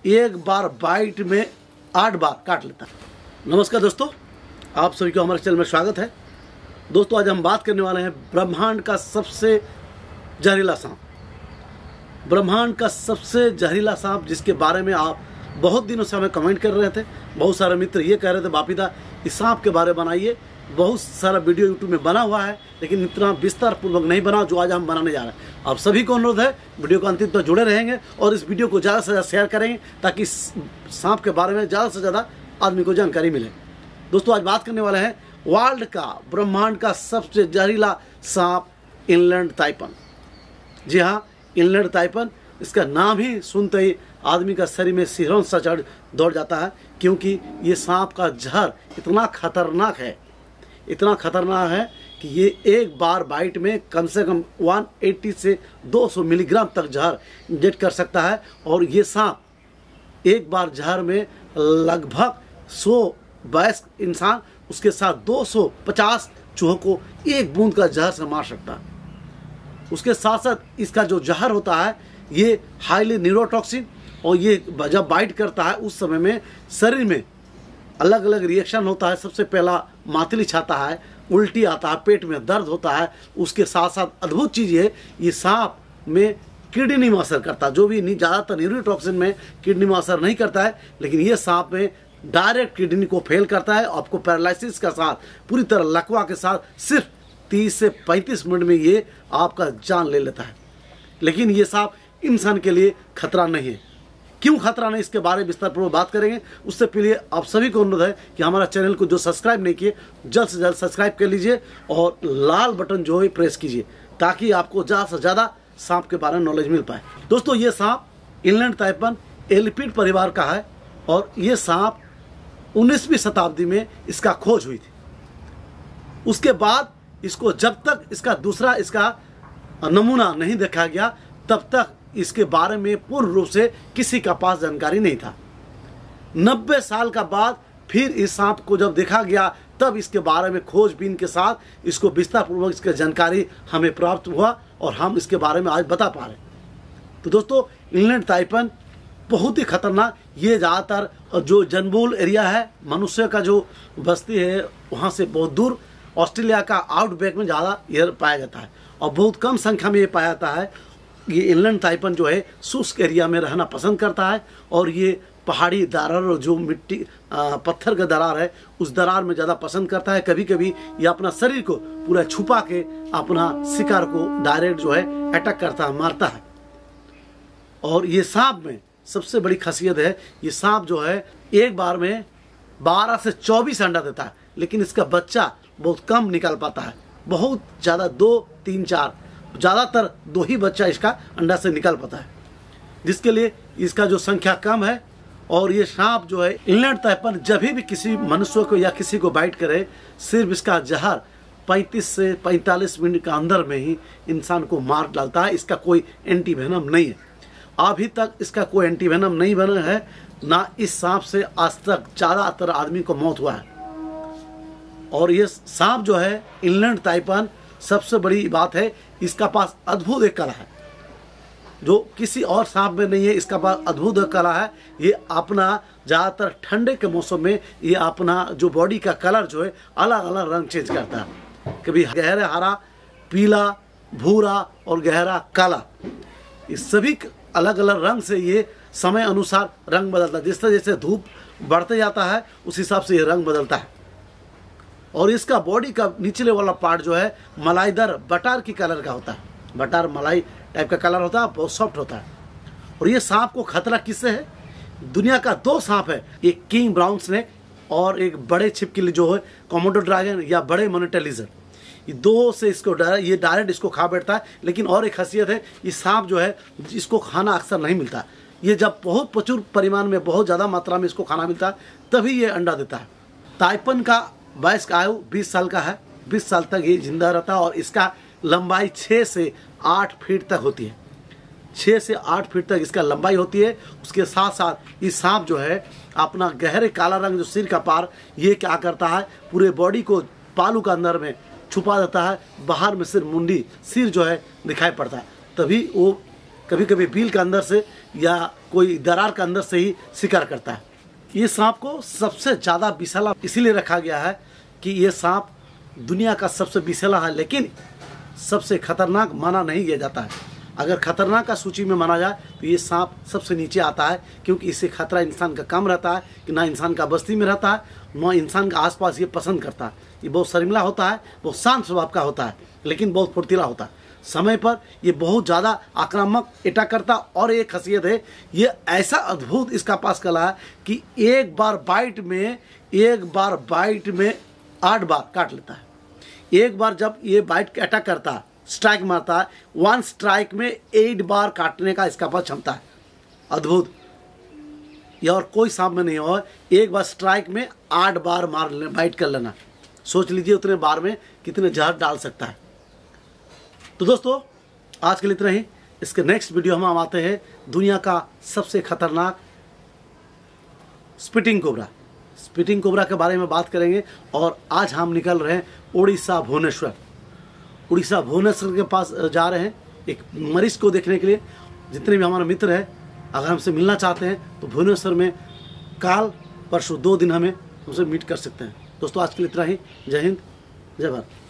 एक बार बाइट में 8 बार काट लेता है। नमस्कार दोस्तों, आप सभी को हमारे चैनल में स्वागत है। दोस्तों, आज हम बात करने वाले हैं ब्रह्मांड का सबसे जहरीला सांप। ब्रह्मांड का सबसे जहरीला सांप, जिसके बारे में आप बहुत दिनों से हमें कमेंट कर रहे थे। बहुत सारे मित्र ये कह रहे थे बापीदा इस सांप के बारे में बनाइए। बहुत सारा वीडियो यूट्यूब में बना हुआ है, लेकिन इतना विस्तार पूर्वक नहीं बना जो आज हम बनाने जा रहे हैं। आप सभी को अनुरोध है, वीडियो को अंतिम तक जुड़े रहेंगे और इस वीडियो को ज़्यादा से ज़्यादा शेयर करेंगे ताकि सांप के बारे में ज़्यादा से ज़्यादा आदमी को जानकारी मिले। दोस्तों, आज बात करने वाले हैं वर्ल्ड का, ब्रह्मांड का सबसे जहरीला सांप इनलैंड ताइपन। जी हाँ, इनलैंड ताइपन, इसका नाम ही सुनते ही आदमी का शरीर में सिहरन सा चढ़ दौड़ जाता है, क्योंकि ये सांप का जहर इतना खतरनाक है, इतना खतरनाक है कि ये एक बार बाइट में कम से कम 180 से 200 मिलीग्राम तक जहर इंजेक्ट कर सकता है। और ये सांप एक बार जहर में लगभग 100 वयस्क इंसान, उसके साथ 250 चूहों को एक बूंद का जहर से मार सकता है। उसके साथ साथ इसका जो जहर होता है ये हाईली न्यूरोटॉक्सिन, और ये जब बाइट करता है उस समय में शरीर में अलग अलग रिएक्शन होता है। सबसे पहला मातली छाता है, उल्टी आता है, पेट में दर्द होता है। उसके साथ साथ अद्भुत चीज़ है, ये सांप में किडनी में असर करता है। जो भी ज़्यादातर न्यूरोटॉक्सिन में किडनी में असर नहीं करता है, लेकिन ये सांप में डायरेक्ट किडनी को फेल करता है। आपको पैरालिसिस के साथ, पूरी तरह लकवा के साथ सिर्फ 30 से 35 मिनट में ये आपका जान ले लेता है। लेकिन ये सांप इंसान के लिए खतरा नहीं है। क्यों खतरा नहीं, इसके बारे में विस्तारपूर्वक बात करेंगे। उससे पहले आप सभी को अनुरोध है कि हमारा चैनल को जो सब्सक्राइब नहीं किए, जल्द से जल्द सब्सक्राइब कर लीजिए और लाल बटन जो है प्रेस कीजिए, ताकि आपको ज़्यादा से ज़्यादा सांप के बारे में नॉलेज मिल पाए। दोस्तों, ये सांप इनलैंड ताइपन एलिपिड परिवार का है, और ये सांप 19वीं शताब्दी में इसका खोज हुई थी। उसके बाद इसको जब तक इसका नमूना नहीं देखा गया, तब तक इसके बारे में पूर्ण रूप से किसी का पास जानकारी नहीं था। 90 साल का बाद फिर इस सांप को जब देखा गया, तब इसके बारे में खोजबीन के साथ इसको विस्तार पूर्वक इसकी जानकारी हमें प्राप्त हुआ, और हम इसके बारे में आज बता पा रहे हैं। तो दोस्तों, इनलैंड ताइपन बहुत ही खतरनाक, ये ज़्यादातर जो जनबूल एरिया है, मनुष्य का जो बस्ती है, वहाँ से बहुत दूर ऑस्ट्रेलिया का आउटबैक में ज़्यादा ये पाया जाता है, और बहुत कम संख्या में ये पाया जाता है। ये इनलैंड ताइपन जो है शुष्क एरिया में रहना पसंद करता है, और ये पहाड़ी दरार, जो मिट्टी पत्थर का दरार है, उस दरार में ज़्यादा पसंद करता है। कभी कभी ये अपना शरीर को पूरा छुपा के अपना शिकार को डायरेक्ट जो है अटैक करता है, मारता है। और ये सांप में सबसे बड़ी खासियत है, ये सांप जो है एक बार में 12 से 24 अंडा देता है, लेकिन इसका बच्चा बहुत कम निकाल पाता है। बहुत ज़्यादा 2, 3, 4, ज़्यादातर 2 ही बच्चा इसका अंडा से निकाल पाता है, जिसके लिए इसका जो संख्या कम है। और ये सांप जो है इनलैंड ताइपन जब भी किसी मनुष्य को या किसी को बाइट करे, सिर्फ इसका जहर 35 से 45 मिनट के अंदर में ही इंसान को मार डालता है। इसका कोई एंटीवेनम नहीं है, अभी तक इसका कोई एंटीवेनम नहीं बना है ना। इस सांप से आज तक ज़्यादातर आदमी को मौत हुआ है। और ये सांप जो है इनलैंड ताइपन, सबसे बड़ी बात है, इसका पास अद्भुत एक कला है जो किसी और सांप में नहीं है। इसका पास अद्भुत कला है, ये अपना ज़्यादातर ठंडे के मौसम में ये अपना जो बॉडी का कलर जो है अलग अलग रंग चेंज करता है। कभी गहरा हरा, पीला, भूरा और गहरा काला, इस सभी अलग अलग रंग से ये समय अनुसार रंग बदलता है। जिस तरह जैसे धूप बढ़ते जाता है, उस हिसाब से ये रंग बदलता है। और इसका बॉडी का निचले वाला पार्ट जो है मलाईदार बटार की कलर का होता है, बटार मलाई टाइप का कलर होता है, बहुत सॉफ्ट होता है। और ये सांप को खतरा किससे है? दुनिया का 2 सांप है, एक किंग ब्राउन स्नेक और एक बड़े छिपकली जो है कोमोडो ड्रैगन या बड़े मोनिटर लिजर्ड। ये 2 से इसको ये डायरेक्ट इसको खा बैठता है। लेकिन और एक खासियत है, ये सांप जो है इसको खाना अक्सर नहीं मिलता। ये जब बहुत प्रचुर परिमाण में, बहुत ज़्यादा मात्रा में इसको खाना मिलता है, तभी ये अंडा देता है। ताइपन का वयस्क आयु 20 साल का है, 20 साल तक ये जिंदा रहता है, और इसका लंबाई 6 से 8 फीट तक होती है। 6 से 8 फीट तक इसका लंबाई होती है। उसके साथ साथ ये सांप जो है अपना गहरे काला रंग जो सिर का पार, ये क्या करता है, पूरे बॉडी को पालू का अंदर में छुपा देता है। बाहर में सिर्फ मुंडी, सिर जो है दिखाई पड़ता है। तभी वो कभी कभी बिल के अंदर से या कोई दरार के अंदर से ही शिकार करता है। ये सांप को सबसे ज़्यादा विषैला इसीलिए रखा गया है कि ये सांप दुनिया का सबसे विषैला है, लेकिन सबसे खतरनाक माना नहीं किया जाता है। अगर खतरनाक का सूची में माना जाए तो ये सांप सबसे नीचे आता है, क्योंकि इससे खतरा इंसान का कम रहता है कि ना इंसान का बस्ती में रहता है, ना इंसान का आसपास ये पसंद करता है। ये बहुत शर्मिला होता है, बहुत शांत स्वभाव का होता है, लेकिन बहुत फुर्तीला होता है। समय पर ये बहुत ज़्यादा आक्रामक अटैक करता। और एक खासियत है, ये ऐसा अद्भुत इसका पास कला है कि एक बार बाइट में 8 बार काट लेता है। एक बार जब ये बाइट अटैक करता है, स्ट्राइक मारता है, 1 स्ट्राइक में 8 बार काटने का इसका पास क्षमता है। अद्भुत, ये और कोई सांप में नहीं हो। एक बार स्ट्राइक में 8 बार मार लेना, बाइट कर लेना। सोच लीजिए उतने बार में कितने जहर डाल सकता है। तो दोस्तों आज के लिए इतना ही। इसके नेक्स्ट वीडियो हम आते हैं दुनिया का सबसे खतरनाक स्पिटिंग कोबरा के बारे में बात करेंगे। और आज हम निकल रहे हैं उड़ीसा भुवनेश्वर के पास जा रहे हैं एक मरीज को देखने के लिए। जितने भी हमारे मित्र हैं, अगर हमसे मिलना चाहते हैं तो भुवनेश्वर में काल परसों 2 दिन हमसे मीट कर सकते हैं। दोस्तों आज के लिए इतना ही। जय हिंद, जय भारत।